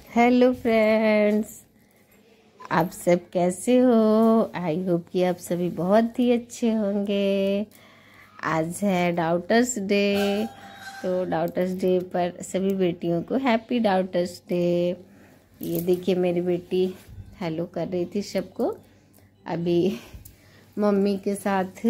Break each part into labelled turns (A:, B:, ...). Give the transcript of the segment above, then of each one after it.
A: Hello friends, आप सब कैसे हो। आई होप कि आप सभी बहुत ही अच्छे होंगे। आज है डाउटर्स डे, तो डाउटर्स डे पर सभी बेटियों को हैप्पी डाउटर्स डे। ये देखिए मेरी बेटी हेलो कर रही थी सबको। अभी मम्मी के साथ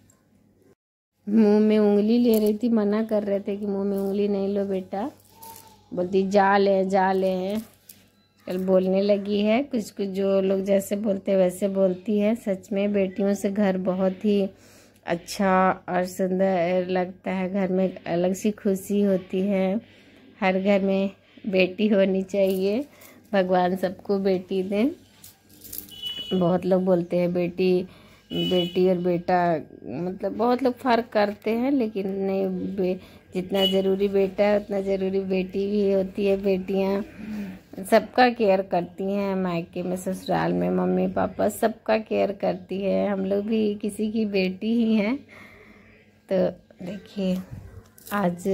A: मुंह में उंगली ले रही थी, मना कर रहे थे कि मुंह में उंगली नहीं लो बेटा। बोलती जा ले। कल बोलने लगी है, कुछ कुछ जो लोग जैसे बोलते हैं वैसे बोलती है। सच में बेटियों से घर बहुत ही अच्छा और सुंदर लगता है। घर में एक अलग सी खुशी होती है। हर घर में बेटी होनी चाहिए। भगवान सबको बेटी दें। बहुत लोग बोलते हैं बेटी और बेटा, मतलब बहुत लोग फ़र्क करते हैं, लेकिन नहीं, जितना ज़रूरी बेटा है उतना ज़रूरी बेटी भी होती है। बेटियां सबका केयर करती हैं। मायके में, ससुराल में मम्मी पापा सबका केयर करती है। हम लोग भी किसी की बेटी ही हैं। तो देखिए आज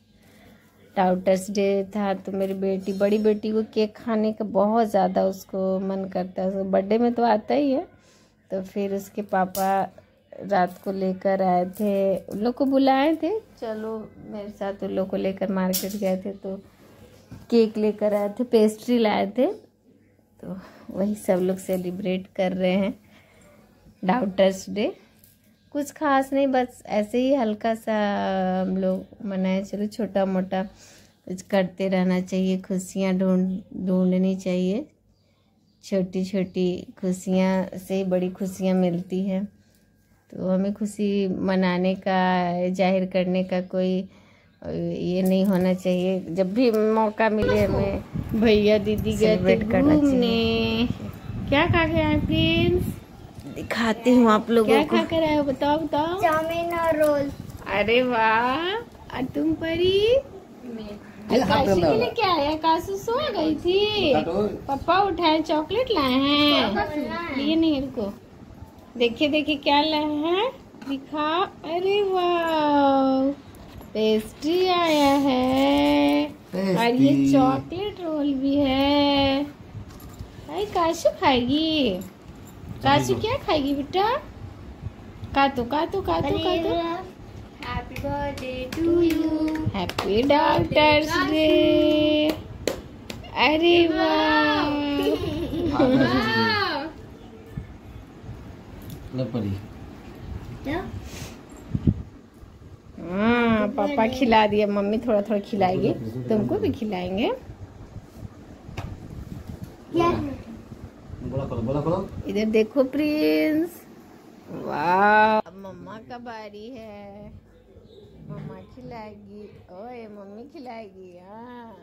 A: डाउटर्स डे था, तो मेरी बड़ी बेटी को केक खाने का बहुत ज़्यादा उसको मन करता है। उसको बर्थडे में तो आता ही है। तो फिर उसके पापा रात को लेकर आए थे, उन लोग को बुलाए थे, चलो मेरे साथ उन लोग को लेकर मार्केट गए थे, तो केक लेकर आए थे, पेस्ट्री लाए थे। तो वही सब लोग सेलिब्रेट कर रहे हैं डाउटर्स डे। कुछ खास नहीं, बस ऐसे ही हल्का सा हम लोग मनाए। चलो छोटा मोटा कुछ करते रहना चाहिए, खुशियाँ ढूंढनी चाहिए। छोटी छोटी खुशियाँ से बड़ी खुशियाँ मिलती है। तो हमें खुशी मनाने का, जाहिर करने का कोई ये नहीं होना चाहिए। जब भी मौका मिले हमें
B: भैया दीदी गए थे घूमने। क्या खा के आए प्रिंस?
A: दिखाती हूँ आप लोगों
B: क्या
A: को।
B: खा कर आए हो, बताओ।
C: चाउमीन और रोल।
B: अरे वाह, और तुम परी? काशू के लिए क्या है? काशू सो गई थी, पापा उठाए चॉकलेट लाए हैं। लिए नहीं इनको। देखिए क्या लाए हैं, दिखाओ। अरे वाह, पेस्ट्री आया है और ये चॉकलेट रोल भी है। अरे काशू खाएगी? काशू क्या खाएगी बेटा? काटो।
C: Happy birthday to you.
B: Happy daughters day. अरे वाह, हाँ पापा खिला दिया, मम्मी थोड़ा थोड़ा खिलाएगी, तुमको भी खिलाएंगे। इधर देखो प्रिंस, वाह। अब मम्मा का बारी है, मम्मा खिलाएगी। ओए मम्मी खिलाएगी। हाँ,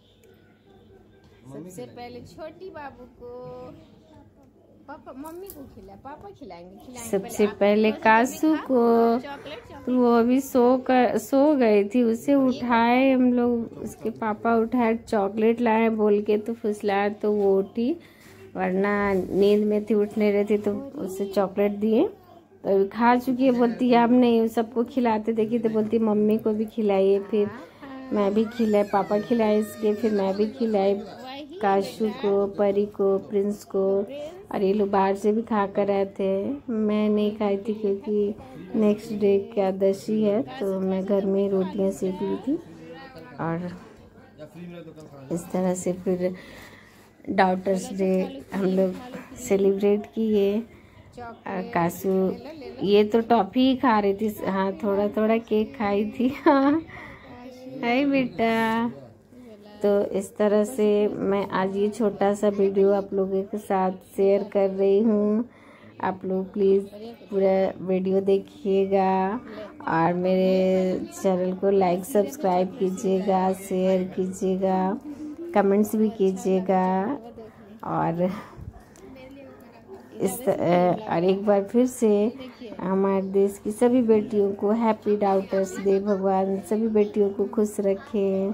B: सबसे पहले छोटी बाबू को, पापा मम्मी को पापा खिलाएंगे। सबसे पहले काशू को, तो वो अभी सो गई थी, उसे उठाए हम लोग, उसके पापा उठाए, चॉकलेट लाए बोल के, तो फुसलाए तो वो उठी, वरना नींद में थी, उठ नहीं रही थी, तो उसे चॉकलेट दिए। तो अभी खा चुकी है। बोलती है अब नहीं, सबको खिलाते देखी तो बोलती मम्मी को भी खिलाइए। फिर मैं भी खिलाए, पापा खिलाए इसके, फिर मैं भी खिलाई काशू को, परी को, प्रिंस को। और ये लोग बाहर से भी खा कर आए थे। मैं नहीं खाई थी क्योंकि नेक्स्ट डे एकादशी है, तो मैं घर में रोटियां सेक ली थी। और इस तरह से फिर डाउटर्स डे हम लोग सेलिब्रेट किए। काशू ये तो टॉफी ही खा रही थी, हाँ थोड़ा थोड़ा केक खाई थी। हाँ हाय बेटा। तो इस तरह से मैं आज ये छोटा सा वीडियो आप लोगों के साथ शेयर कर रही हूँ। आप लोग प्लीज़ पूरा वीडियो देखिएगा और मेरे चैनल को लाइक सब्सक्राइब कीजिएगा, शेयर कीजिएगा, कमेंट्स भी कीजिएगा। और और एक बार फिर से हमारे देश की सभी बेटियों को हैप्पी डाउटर्स डे। भगवान सभी बेटियों को खुश रखें।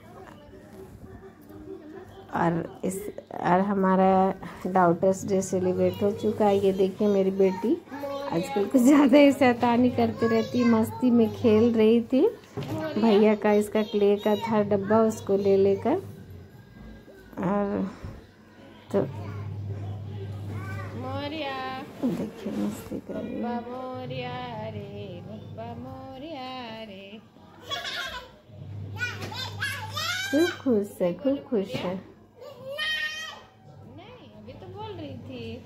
B: और हमारा डाउटर्स डे सेलिब्रेट हो चुका है। ये देखिए मेरी बेटी आजकल कुछ ज़्यादा ही शैतानी करती रहती, मस्ती में खेल रही थी। भैया का इसका क्ले का था डब्बा, उसको ले लेकर
A: और तो
B: मोरिया
A: देखिए मस्ती कर रही है।
B: बप्पा मोरिया रे, बप्पा मोरिया रे।
A: खूब खुश है, खूब खुश है।
B: नहीं, अभी तो बोल रही थी।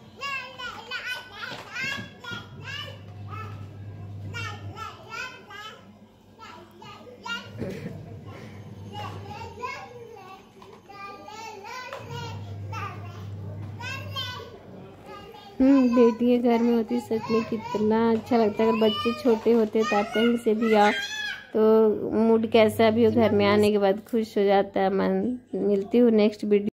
A: बेटियां घर में होती सच में कितना अच्छा लगता है। अगर बच्चे छोटे होते तो आप कहीं से भी आओ तो मूड कैसा भी हो, घर में आने के बाद खुश हो जाता है मन। मिलती हूँ नेक्स्ट वीडियो।